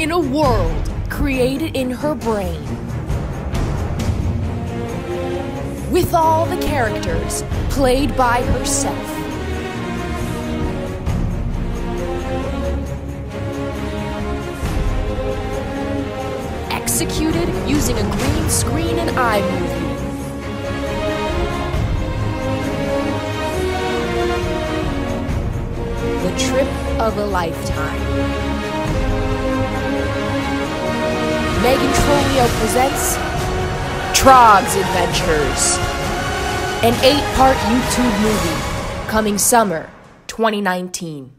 in a world created in her brain, with all the characters played by herself. Executed using a green screen and iMovie. The trip of a lifetime. Megan Troglio presents Trogs Adventures, an 8-part YouTube movie coming summer 2019.